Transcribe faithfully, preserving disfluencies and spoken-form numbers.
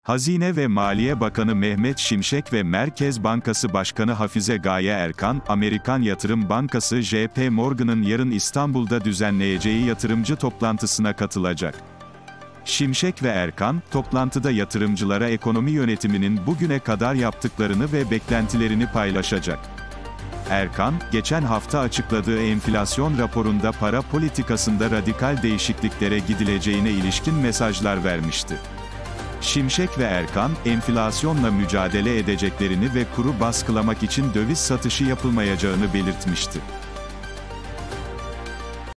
Hazine ve Maliye Bakanı Mehmet Şimşek ve Merkez Bankası Başkanı Hafize Gaye Erkan, Amerikan Yatırım Bankası J P Morgan'ın yarın İstanbul'da düzenleyeceği yatırımcı toplantısına katılacak. Şimşek ve Erkan, toplantıda yatırımcılara ekonomi yönetiminin bugüne kadar yaptıklarını ve beklentilerini paylaşacak. Erkan, geçen hafta açıkladığı enflasyon raporunda para politikasında radikal değişikliklere gidileceğine ilişkin mesajlar vermişti. Şimşek ve Erkan, enflasyonla mücadele edeceklerini ve kuru baskılamak için döviz satışı yapılmayacağını belirtmişti.